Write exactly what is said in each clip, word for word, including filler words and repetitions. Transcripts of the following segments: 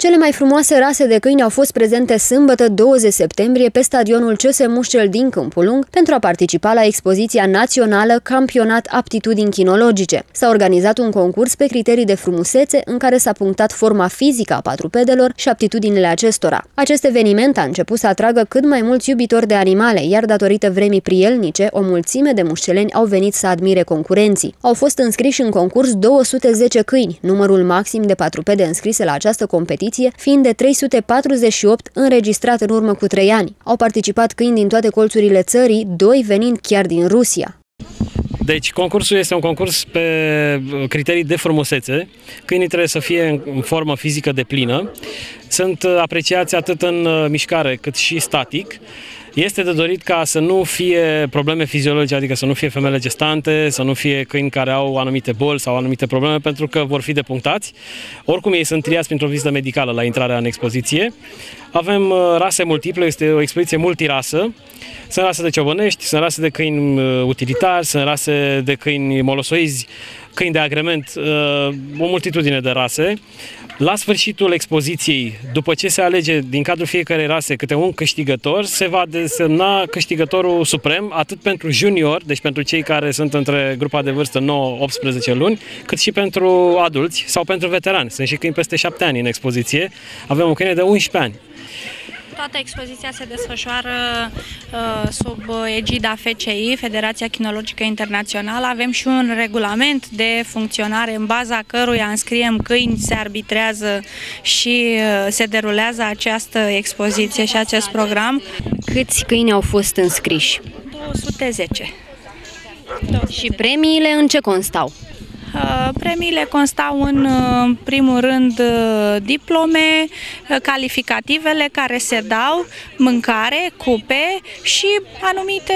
Cele mai frumoase rase de câini au fost prezente sâmbătă douăzeci septembrie pe stadionul C S Mușcel din Câmpul Lung pentru a participa la expoziția națională Campionat Aptitudini Chinologice. S-a organizat un concurs pe criterii de frumusețe în care s-a punctat forma fizică a patrupedelor și aptitudinile acestora. Acest eveniment a început să atragă cât mai mulți iubitori de animale, iar datorită vremii prielnice, o mulțime de mușceleni au venit să admire concurenții. Au fost înscriși în concurs două sute zece câini, numărul maxim de patrupede înscrise la această competiție fiind de trei sute patruzeci și opt înregistrat în urmă cu trei ani. Au participat câini din toate colțurile țării, doi venind chiar din Rusia. Deci concursul este un concurs pe criterii de frumusețe. Câinii trebuie să fie în formă fizică deplină. Sunt apreciați atât în mișcare cât și static. Este de dorit ca să nu fie probleme fiziologice, adică să nu fie femele gestante, să nu fie câini care au anumite boli sau anumite probleme, pentru că vor fi depunctați. Oricum ei sunt triați printr-o vizită medicală la intrarea în expoziție. Avem rase multiple, este o expoziție multirasă. Sunt rase de ciobănești, sunt rase de câini utilitari, sunt rase de câini molosoizi, câini de agrement, o multitudine de rase. La sfârșitul expoziției, după ce se alege din cadrul fiecarei rase câte un câștigător, se va desemna câștigătorul suprem, atât pentru junior, deci pentru cei care sunt între grupa de vârstă nouă optsprezece luni, cât și pentru adulți sau pentru veterani. Sunt și câini peste șapte ani în expoziție. Avem un câine de unsprezece ani. Toată expoziția se desfășoară uh, sub egida F C I, Federația Chinologică Internațională. Avem și un regulament de funcționare în baza căruia înscriem câini, se arbitrează și uh, se derulează această expoziție și acest program. Câți câini au fost înscriși? două sute zece. Și premiile în ce constau? Premiile constau în primul rând diplome, calificativele care se dau, mâncare, cupe și anumite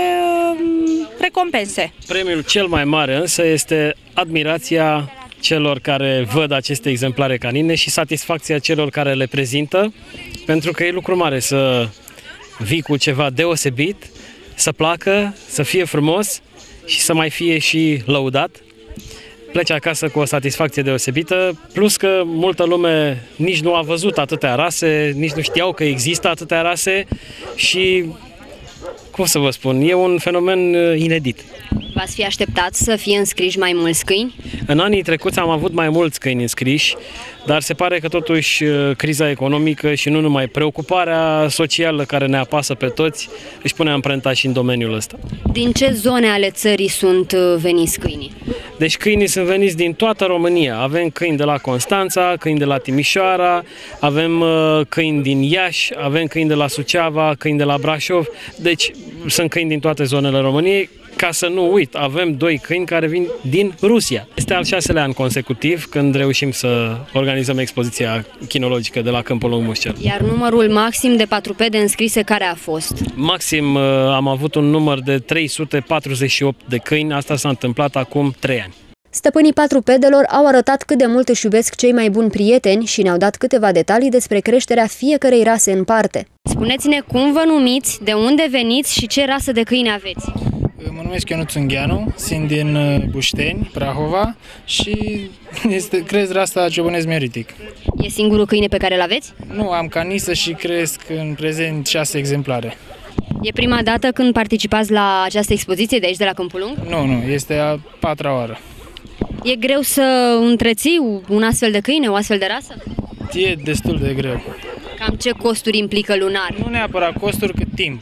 recompense. Premiul cel mai mare însă este admirația celor care văd aceste exemplare canine și satisfacția celor care le prezintă, pentru că e lucru mare să vii cu ceva deosebit, să placă, să fie frumos și să mai fie și lăudat. Pleci acasă cu o satisfacție deosebită, plus că multă lume nici nu a văzut atâtea rase, nici nu știau că există atâtea rase și, cum să vă spun, e un fenomen inedit. V-ați fi așteptat să fie înscriși mai mulți câini? În anii trecuți am avut mai mulți câini înscriși, dar se pare că totuși criza economică și nu numai preocuparea socială care ne apasă pe toți își pune amprenta și în domeniul ăsta. Din ce zone ale țării sunt veniți câinii? Deci câinii sunt veniți din toată România. Avem câini de la Constanța, câini de la Timișoara, avem câini din Iași, avem câini de la Suceava, câini de la Brașov. Deci sunt câini din toate zonele României. Ca să nu uit, avem doi câini care vin din Rusia. Este al șaselea an consecutiv când reușim să organizăm expoziția chinologică de la Câmpul Lung Mușcel. Iar numărul maxim de patrupede înscrise care a fost? Maxim am avut un număr de trei sute patruzeci și opt de câini, asta s-a întâmplat acum trei ani. Stăpânii patrupedelor au arătat cât de mult își iubesc cei mai buni prieteni și ne-au dat câteva detalii despre creșterea fiecărei rase în parte. Spuneți-ne cum vă numiți, de unde veniți și ce rasă de câini aveți? Mă numesc Ionuț Ungheanu, sunt din Bușteni, Prahova și este, cresc rasa ciobănesc mioritic. E singurul câine pe care îl aveți? Nu, am canisă și cresc în prezent șase exemplare. E prima dată când participați la această expoziție de aici, de la Câmpul Lung? Nu, nu, este a patra oară. E greu să întreții un astfel de câine, o astfel de rasă? E destul de greu. Cam ce costuri implică lunar? Nu neapărat costuri, cât timp.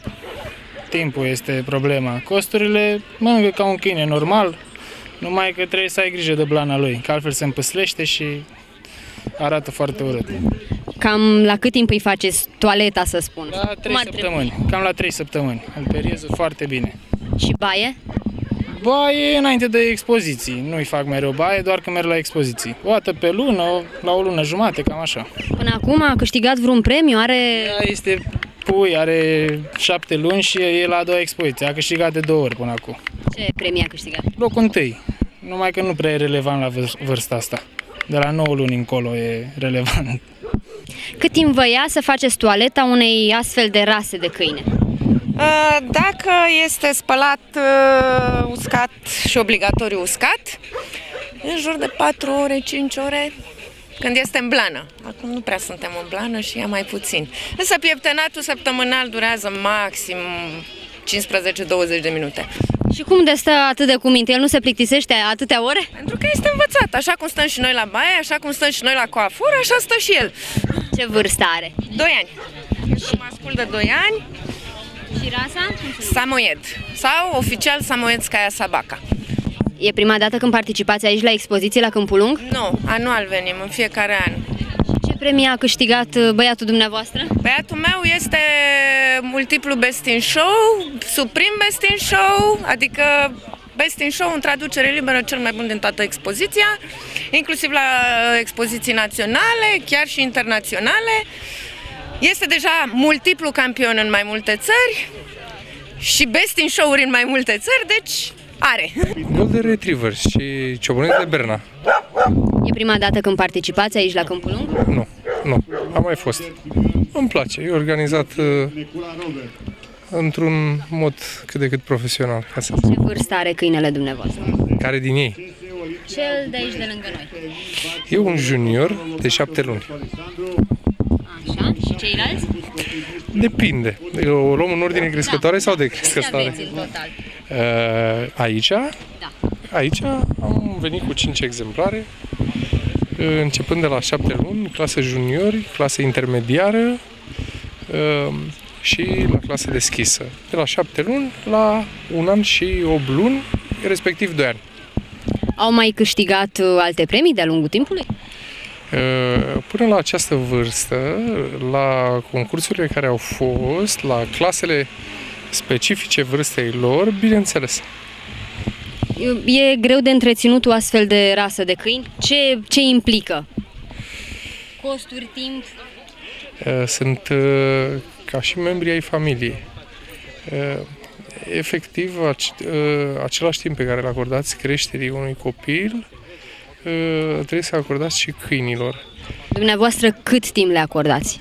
Timpul este problema. Costurile mănâncă ca un câine normal, numai că trebuie să ai grijă de blana lui, că altfel se împăslește și arată foarte urât. Cam la cât timp îi faceți toaleta, să spun? La trei săptămâni. Trebui? Cam la trei săptămâni. Îl perieză foarte bine. Și baie? Baie înainte de expoziții. Nu-i fac mereu baie, doar că merg la expoziții. O dată pe lună, la o lună jumate, cam așa. Până acum a câștigat vreun premiu? Are... Este pui, are șapte luni și e la a doua expoziție. A câștigat de două ori până acum. Ce premii a câștigat? Locul întâi. Numai că nu prea e relevant la vârsta asta. De la nouă luni încolo e relevant. Cât timp vă ia să faceți toaleta unei astfel de rase de câine? Dacă este spălat uscat și obligatoriu uscat, în jur de patru ore, cinci ore. când este în blană. Acum nu prea suntem în blană și ia mai puțin. Însă pieptănatul săptămânal durează maxim cincisprezece douăzeci de minute. Și cum de stă atât de cuminte? El nu se plictisește atâtea ore? Pentru că este învățat. Așa cum stăm și noi la baie, așa cum stăm și noi la coafură, așa stă și el. Ce vârstă are? doi ani. Este mascul de doi ani. Și rasa? Samoyed. Sau oficial Samoyedskaya Sabaka. E prima dată când participați aici la expoziție la Câmpul Lung? Nu, anual venim, în fiecare an. Ce premii a câștigat băiatul dumneavoastră? Băiatul meu este multiplu Best in Show, Supreme Best in Show, adică Best in Show în traducere liberă cel mai bun din toată expoziția, inclusiv la expoziții naționale, chiar și internaționale. Este deja multiplu campion în mai multe țări și Best in Show-uri în mai multe țări, deci are. Golden Retriever și ciobănesc de Berna. E prima dată când participați aici la Câmpul Lung? Nu, nu, am mai fost. Îmi place, e organizat uh, într-un mod cât de cât profesional. Ca să... Ce vârstă are câinele dumneavoastră? Care din ei? Cel de aici de lângă noi. E un junior de șapte luni. Așa, și ceilalți? Depinde. O luăm în ordine crescătoare da. sau de crescătoare? Ce aveți în total? Uh, aici? Da. Aici am venit cu cinci exemplare, începând de la șapte luni, clasă juniori, clasă intermediară uh, și la clasă deschisă. De la șapte luni la un an și opt luni, respectiv doi ani. Au mai câștigat alte premii de-a lungul timpului? Până la această vârstă, la concursurile care au fost, la clasele specifice vârstei lor, bineînțeles. E greu de întreținut o astfel de rasă de câini? Ce, ce implică? Costuri, timp? Sunt ca și membrii ai familiei. Efectiv, același timp pe care îl acordați creșterii unui copil, trebuie să acordați și câinilor. Dumneavoastră cât timp le acordați?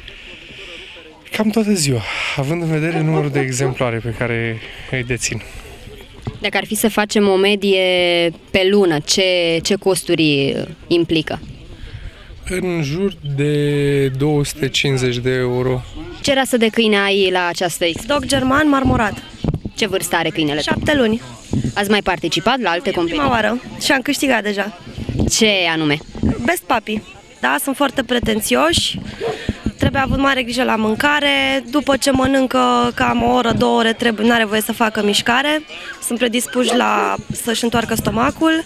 Cam toată ziua, având în vedere numărul de exemplare pe care îi dețin. Dacă ar fi să facem o medie pe lună, ce, ce costuri implică? În jur de două sute cincizeci de euro. Ce rasă de câine ai la această expoziție? Dog german marmorat. Ce vârstă are câinele? Șapte luni. Ați mai participat la alte competiții? Prima oară și am câștigat deja. Ce anume? Best puppy. Da, sunt foarte pretențioși. Trebuie avut mare grijă la mâncare. După ce mănâncă cam o oră, două ore, trebuie, n-are voie să facă mișcare. Sunt predispuși la să-și întoarcă stomacul.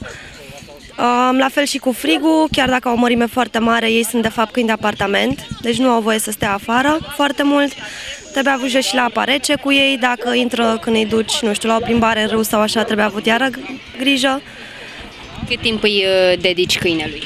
La fel și cu frigul, chiar dacă au o mărime foarte mare, ei sunt de fapt câini de apartament, deci nu au voie să stea afară foarte mult. Trebuie avut și la apa rece cu ei, dacă intră când îi duci, nu știu, la o plimbare în râu sau așa, trebuie avut iară grijă. Cât timp îi dedici câinelui?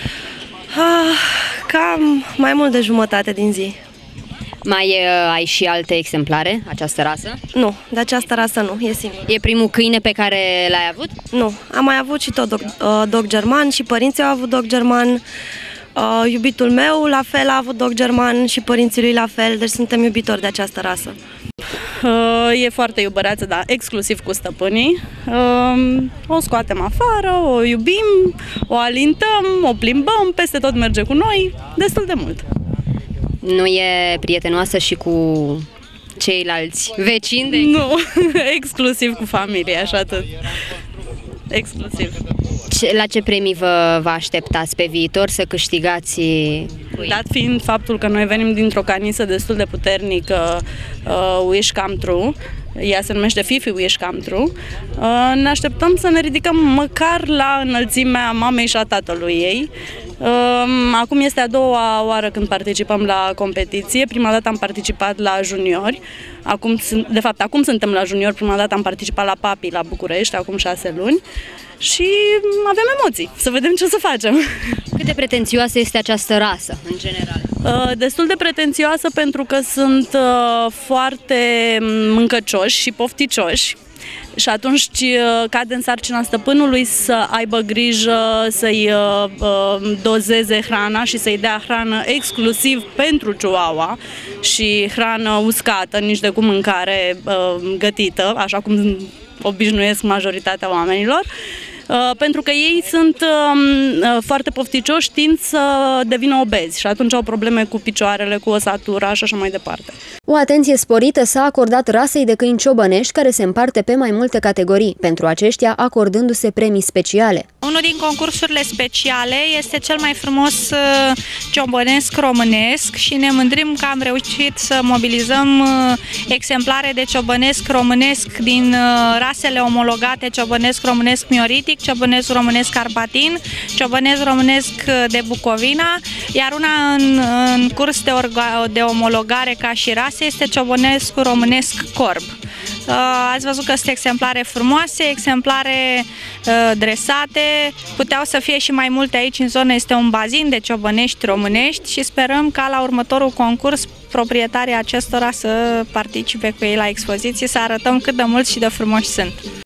Ah, cam mai mult de jumătate din zi. Mai uh, ai și alte exemplare, această rasă? Nu, de această rasă nu, e singur. E primul câine pe care l-ai avut? Nu, am mai avut și tot dog, uh, dog german și părinții au avut dog german. Uh, iubitul meu la fel a avut dog german și părinții lui la fel, deci suntem iubitori de această rasă. Uh, e foarte iubăreață, dar exclusiv cu stăpânii. Uh, o scoatem afară, o iubim, o alintăm, o plimbăm, peste tot merge cu noi, destul de mult. Nu e prietenoasă și cu ceilalți vecini? De nu, exclusiv cu familia, așa atât. Exclusiv. Ce, la ce premii vă, vă așteptați pe viitor să câștigați? Dat fiind faptul că noi venim dintr-o canisă destul de puternică, uh, Wish Come True, ea se numește Fifi Wish Come True, uh, ne așteptăm să ne ridicăm măcar la înălțimea mamei și a tatălui ei. Acum este a doua oară când participăm la competiție. Prima dată am participat la juniori. Acum, de fapt, acum suntem la juniori. Prima dată am participat la Papi la București, acum șase luni. Și avem emoții. Să vedem ce o să facem. Cât de pretențioasă este această rasă, în general? Destul de pretențioasă pentru că sunt foarte mâncăcioși și pofticioși. Și atunci cade în sarcina stăpânului să aibă grijă, să-i uh, dozeze hrana și să-i dea hrană exclusiv pentru chihuahua și hrană uscată, nici de cum mâncare uh, gătită, așa cum obișnuiesc majoritatea oamenilor. pentru că ei sunt foarte pofticioși, tind să devină obezi și atunci au probleme cu picioarele, cu osatura și așa mai departe. O atenție sporită s-a acordat rasei de câini ciobănești, care se împarte pe mai multe categorii, pentru aceștia acordându-se premii speciale. Unul din concursurile speciale este cel mai frumos ciobănesc românesc și ne mândrim că am reușit să mobilizăm exemplare de ciobănesc românesc din rasele omologate: ciobănesc românesc mioritic, ciobănesc românesc carpatin, ciobănesc românesc de Bucovina, iar una în, în curs de, orga, de omologare ca și rase este ciobănesc românesc corb. Ați văzut că sunt exemplare frumoase, exemplare dresate, puteau să fie și mai multe aici în zonă, este un bazin de ciobănești românești și sperăm ca la următorul concurs proprietarii acestora să participe cu ei la expoziție, să arătăm cât de mulți și de frumoși sunt.